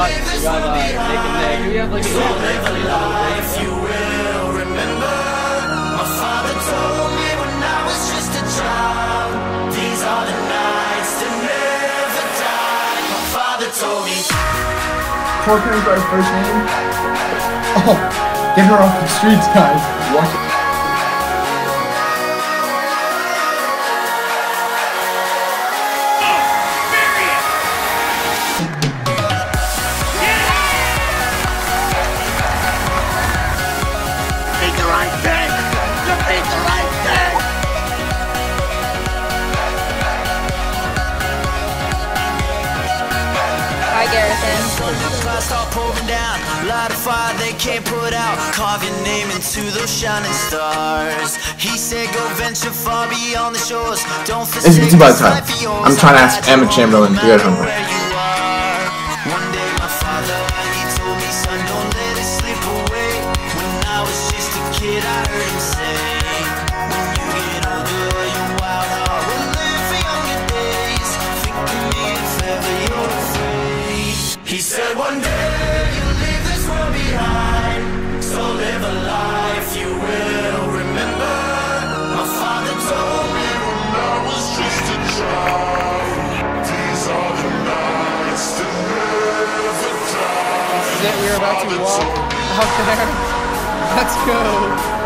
got Nick and Nick. We have like a little life you will remember. My father told me when I was just a child, these are the nights that never die. My father told me. Porker is our first name. Oh, get her off the streets, guys. Watch it. Start pouring down, light a fire they can't put out. Carve your name into those shining stars. He said go venture far beyond the shores. Don't forsake it's about time. I'm trying to ask Emma Chamberlain to go home. One day my father, he told me, son, don't let it slip away. When I was just a kid, I heard him say, when you get older, your wild heart will live for younger days. Think of me if ever you're afraid. He said one day you'll leave this world behind, so live a life you will remember. My father told me when I was just a child, these are the nights that never die. We're about to walk out there. Let's go.